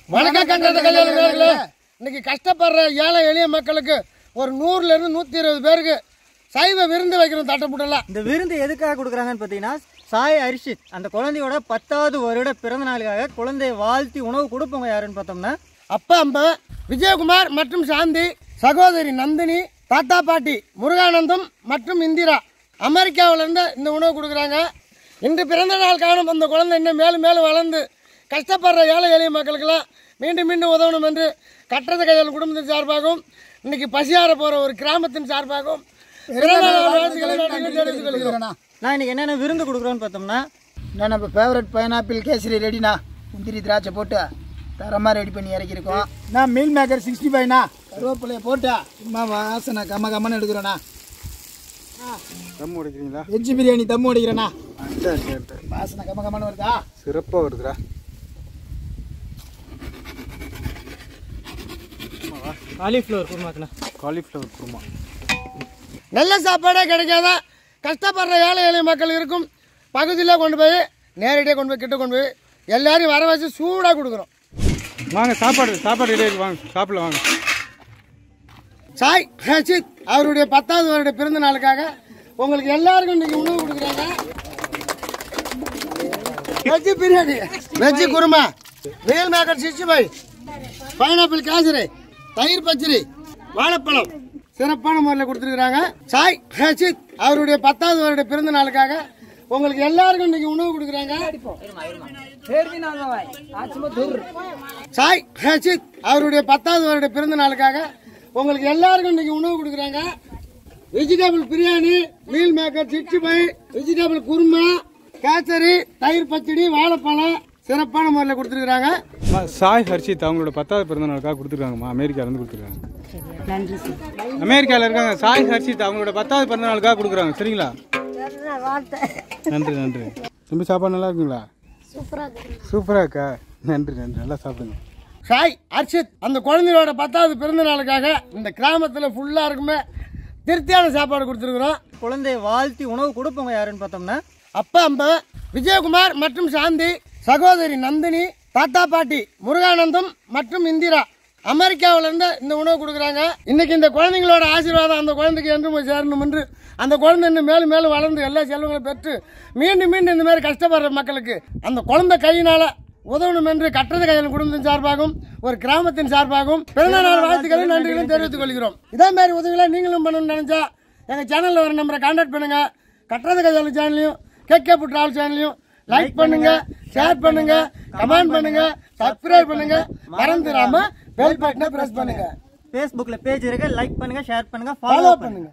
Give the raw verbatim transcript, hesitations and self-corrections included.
வணக்கம் கண்டத கல்யாணங்களே. இன்னைக்கு கஷ்டப்படுற ஏழை எளிய மக்களுக்கு ஒரு நூறுல இருந்து நூத்தி இருபது பேருக்கு சைவ விருந்து வைக்கிறோம் தட்டப்புட்டலாம். இந்த விருந்து எதுக்காக கொடுக்குறாங்கன்னு பார்த்தீங்கன்னா, சாய் ஹர்ஷித் அந்த குழந்தையோட பத்தாவது வருட பிறந்த நாளுக்காக குழந்தையை வாழ்த்தி உணவு கொடுப்பவங்க யாருன்னு பார்த்தோம்னா, அப்பா அம்மா விஜயகுமார் மற்றும் சாந்தி, சகோதரி நந்தினி, தாத்தா பாட்டி முருகானந்தம் மற்றும் இந்திரா அமெரிக்காவிலேருந்து இந்த உணவு கொடுக்குறாங்க. இன்று பிறந்த நாள் காணும் அந்த குழந்தை இன்னும் மேலும் மேலும் வளர்ந்து கஷ்டப்படுற ஏழை எளிய மக்களுக்கெல்லாம் மீண்டும் மீண்டும் உதவணும் என்று கட்டத கையால் குடும்பத்தின் சார்பாகவும் இன்னைக்கு பசியார போகிற ஒரு கிராமத்தின் சார்பாகவும் நான் இன்னைக்கு என்னென்ன விருந்து கொடுக்குறோன்னு பார்த்தோம்னா, நான் நம்ம ஃபேவரட் பைனாப்பிள் கேசரி ரெடினா, முந்திரி திராட்சை போட்டு தரமாக ரெடி பண்ணி இறக்கிருக்கோம். நான் மீல் மேக்கர் சிக்ஸ்டி ஃபைவ்ண்ணா, கருவேப்பிலையை போட்டு சும்மா வாசனை கம்ம கம்மன்னு எடுக்கிறோண்ணா. தம் உடைக்கிறீங்களா? வெஜ் பிரியாணி தம் உடைக்கிறேண்ணா. சரி சரி, வாசனை கம்ம கம்மன்னு வருதா? சிறப்பாக வருதுடா. காலிஃப்ளவர் குருமாக்குண்ணா. காலிஃப்ளவர் குருமா. நல்ல சாப்பாடே கிடைக்காத கஷ்டப்படுற ஏழை எளிய மக்கள் இருக்கும் பகுதியில் கொண்டு போய் நேரடியாக கொண்டு போய் கிட்ட கொண்டு போய் எல்லாரையும் வர வச்சு சூடாக கொடுக்குறோம். வாங்க, சாப்பாடு சாப்பாடு ரெடி ஆகிடுச்சு, வாங்க சாப்பிடலாம் வாங்க. சாய் ஹர்ஷித் அவருடைய பத்தாவது வருட பிறந்த நாளுக்காக உங்களுக்கு எல்லாருக்கும் இன்னைக்கு உணவு கொடுக்குறாங்க. Veg biryani, veg kurma, meal maker sixty five, pineapple kesari, தயிர் பச்சடி, வாழைப்பழம் சிறப்பான முறையில் கொடுத்துருக்குறாங்க. சாய் ஹர்ஷித் அவருடைய பத்தாவது வருட பிறந்த நாளுக்காக உங்களுக்கு எல்லாருக்கும் இன்னைக்கு உணவு கொடுக்குறாங்க. சாய் ஹர்ஷித் அவருடைய பத்தாவது வருட பிறந்த நாளுக்காக உங்களுக்கு எல்லாருக்கும் இன்னைக்கு உணவு கொடுக்குறாங்க. Vegetable biryani, meal maker sixty five, vegetable kurma, kesari, தயிர் பச்சடி, வாழைப்பழம் சிறப்பான முறையில் கொடுத்துருக்குறாங்க. சாய் ஹர்ஷித் அவங்களோட பத்தாவது பிறந்த நாளுக்காக கொடுத்துருக்காங்கம்மா, அமெரிக்காலேருந்து கொடுத்துருக்காங்க. நன்றி சார். அமெரிக்காவில் இருக்காங்க சாய் ஹர்ஷித் அவங்களோட பத்தாவது பிறந்த நாளுக்காக கொடுக்குறாங்க. சரிங்களா? நன்றி நன்றி. தம்பி சாப்பாடு நல்லா இருக்குங்களா? சூப்பராக இருக்கா? நன்றி நன்றி, நல்லா சாப்பிடுங்க. சாய் ஹர்ஷித் அந்த குழந்தையோட பத்தாவது பிறந்த நாளுக்காக இந்த கிராமத்தில் ஃபுல்லாக இருக்குமே திருப்தியான சாப்பாடு கொடுத்துருக்குறோம். குழந்தையை வாழ்த்தி உணவு கொடுப்பவங்க யாருன்னு பார்த்தோம்னா, அப்பா அம்மா விஜயகுமார் மற்றும் சாந்தி, சகோதரி நந்தினி, தாத்தா பாட்டி முருகானந்தம் மற்றும் இந்திரா அமெரிக்காவிலேருந்து இந்த உணவு கொடுக்குறாங்க. இன்னைக்கு இந்த குழந்தைங்களோட ஆசீர்வாதம் அந்த குழந்தைக்கு என்று போய் சேரணும் என்று அந்த குழந்தை இன்னும் மேலும் மேலும் வளர்ந்து எல்லா செல்வங்களும் பெற்று மீண்டும் மீண்டும் இந்த மாதிரி கஷ்டப்படுற மக்களுக்கு அந்த குழந்தை கையினால உதவணும் என்று கட்டத கையில் குடும்பத்தின் சார்பாகவும் ஒரு கிராமத்தின் சார்பாகவும் பிறந்த நாள் வாழ்த்துக்களும் நன்றிகளும் தெரிவித்துக் கொள்கிறோம். இதே மாதிரி உதவிகளை நீங்களும் பண்ணணும்னு நினைச்சா எங்க சேனல்ல வர நம்பரை கான்டாக்ட் பண்ணுங்க. கட்டத கையாளு சேனலையும் கேகே டிராவல் சேனலையும் லைக் பண்ணுங்க, ஷேர் பண்ணுங்க, கமெண்ட் பண்ணுங்க, சப்ஸ்கிரைப் பண்ணுங்க, மறந்துடாம பெல் பட்டனை பிரஸ் பண்ணுங்க. ஃபேஸ்புக்கில் பேஜ் இருக்கு, லைக் பண்ணுங்க, ஷேர் பண்ணுங்க, ஃபாலோ பண்ணுங்க.